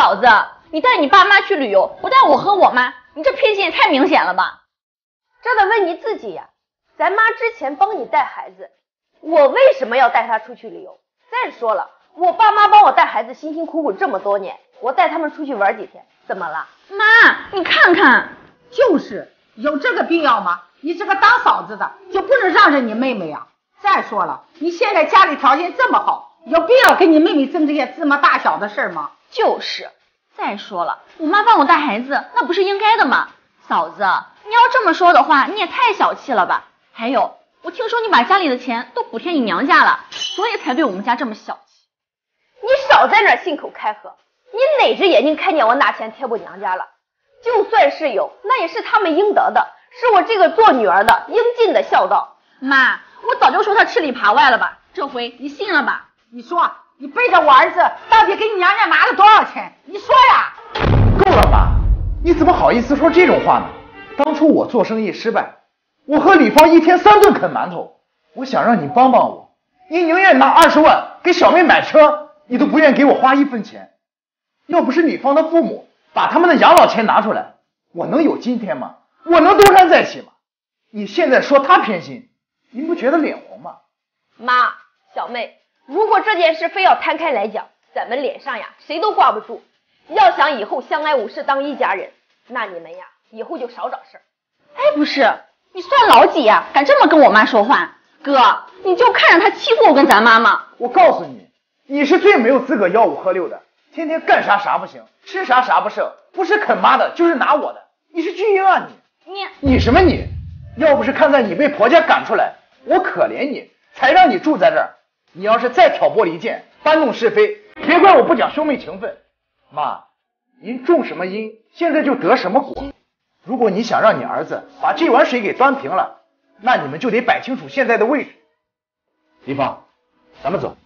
嫂子，你带你爸妈去旅游，不带我和我妈，你这偏心也太明显了吧？ 这得问你自己呀。咱妈之前帮你带孩子，我为什么要带她出去旅游？再说了，我爸妈帮我带孩子辛辛苦苦这么多年，我带他们出去玩几天，怎么了？ 妈，你看看， 就是有这个必要吗？你这个当嫂子的就不能让着你妹妹呀？再说了，你现在家里条件这么好，有必要给你妹妹争这些芝麻大小的事吗？ 就是。再说了，我妈帮我带孩子，那不是应该的吗？嫂子，你要这么说的话，你也太小气了吧？还有，我听说你把家里的钱都补贴你娘家了，所以才对我们家这么小气。 你少在那儿信口开河，你哪只眼睛看见我拿钱贴补娘家了？就算是有，那也是他们应得的，是我这个做女儿的应尽的孝道。 妈，我早就说他吃里扒外了吧，这回你信了吧？ 你说你背着我儿子到底给你娘家拿了多少钱？你说呀！ 够了吧？你怎么好意思说这种话呢？当初我做生意失败，我和李芳一天3顿啃馒头，我想让你帮帮我，你宁愿拿20万给小妹买车，你都不愿给我花1分钱。要不是李芳的父母把他们的养老钱拿出来，我能有今天吗？我能东山再起吗？你现在说他偏心，您不觉得脸红吗？ 妈，小妹，如果这件事非要摊开来讲，咱们脸上呀谁都挂不住。要想以后相安无事当一家人，那你们呀以后就少找事儿。 哎，不是，你算老几呀？敢这么跟我妈说话？哥，你就看着他欺负我跟咱妈吗？ 我告诉你，你是最没有资格吆五喝六的，天天干啥啥不行，吃啥啥不剩，不是啃妈的就是拿我的，你是巨婴啊你什么你？要不是看在你被婆家赶出来，我可怜你，才让你住在这儿。你要是再挑拨离间，搬弄是非，别怪我不讲兄妹情分。妈，您种什么因，现在就得什么果。如果你想让你儿子把这碗水给端平了，那你们就得摆清楚现在的位置。李芳，咱们走。